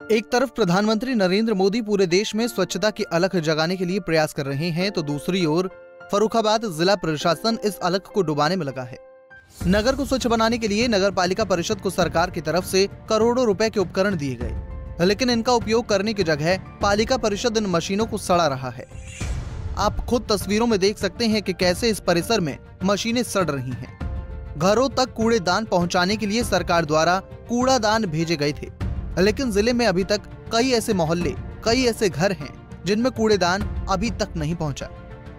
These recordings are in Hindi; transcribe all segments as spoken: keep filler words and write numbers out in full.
एक तरफ प्रधानमंत्री नरेंद्र मोदी पूरे देश में स्वच्छता की अलख जगाने के लिए प्रयास कर रहे हैं, तो दूसरी ओर फर्रुखाबाद जिला प्रशासन इस अलख को डुबाने में लगा है। नगर को स्वच्छ बनाने के लिए नगर पालिका परिषद को सरकार की तरफ से करोड़ों रुपए के उपकरण दिए गए, लेकिन इनका उपयोग करने की जगह पालिका परिषद इन मशीनों को सड़ा रहा है। आप खुद तस्वीरों में देख सकते हैं कि कैसे इस परिसर में मशीनें सड़ रही हैं। घरों तक कूड़ेदान पहुंचाने के लिए सरकार द्वारा कूड़ादान भेजे गए थे, लेकिन जिले में अभी तक कई ऐसे मोहल्ले, कई ऐसे घर हैं जिनमें कूड़ेदान अभी तक नहीं पहुंचा।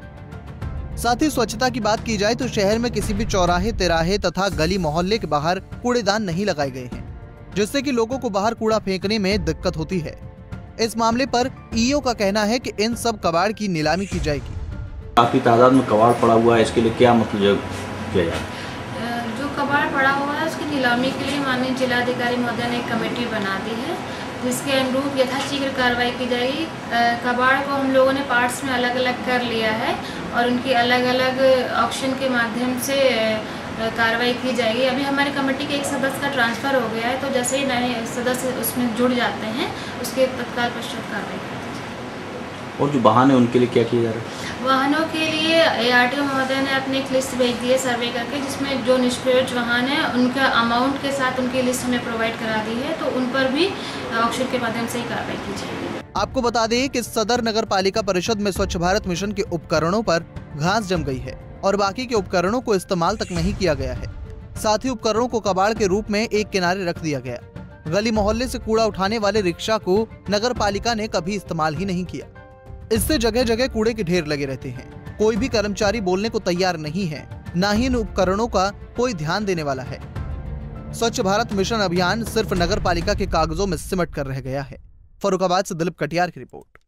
साथ ही स्वच्छता की बात की जाए तो शहर में किसी भी चौराहे, तिराहे तथा गली मोहल्ले के बाहर कूड़ेदान नहीं लगाए गए हैं, जिससे कि लोगों को बाहर कूड़ा फेंकने में दिक्कत होती है। इस मामले पर ईओ का कहना है कि इन सब कबाड़ की नीलामी की जाएगी। काफी तादाद में कबाड़ पड़ा हुआ है, इसके लिए क्या मतलब किया जाए? जो कबाड़ पड़ा हुआ है उसकी नीलामी के लिए माननीय जिलाधिकारी महोदय ने एक कमेटी बना दी है, जिसके अनुरूप यथाशीघ्र कार्रवाई की जाएगी। कबाड़ को हम लोगों ने पार्ट्स में अलग अलग कर लिया है और उनकी अलग अलग ऑक्शन के माध्यम से कार्रवाई की जाएगी। अभी हमारी कमेटी के एक सदस्य का ट्रांसफ़र हो गया है, तो जैसे ही नए सदस्य उसमें जुड़ जाते हैं उसके तत्काल पश्चात कार्रवाई की जाएगी। और जो वाहन है उनके लिए क्या किया जा रहा है? वाहनों के लिए एआरटीओ महोदय ने अपनी एक लिस्ट भेज दी है सर्वे करके, जिसमें जो निष्प्रयोज्य वाहन है उनका अमाउंट के साथ उनकी लिस्ट हमें प्रोवाइड करा दी है, तो उन पर भी ऑक्शन के माध्यम से ही कार्रवाई की जाएगी। आपको बता दें कि सदर नगर पालिका परिषद में स्वच्छ भारत मिशन के उपकरणों पर घास जम गई है और बाकी के उपकरणों को इस्तेमाल तक नहीं किया गया है। साथ ही उपकरणों को कबाड़ के रूप में एक किनारे रख दिया गया। गली मोहल्ले से कूड़ा उठाने वाले रिक्शा को नगर पालिका ने कभी इस्तेमाल ही नहीं किया। इससे जगह जगह कूड़े के ढेर लगे रहते हैं। कोई भी कर्मचारी बोलने को तैयार नहीं है, न ही इन उपकरणों का कोई ध्यान देने वाला है। स्वच्छ भारत मिशन अभियान सिर्फ नगर पालिका के कागजों में सिमट कर रह गया है। फर्रुखाबाद से दिलीप कटियार की रिपोर्ट।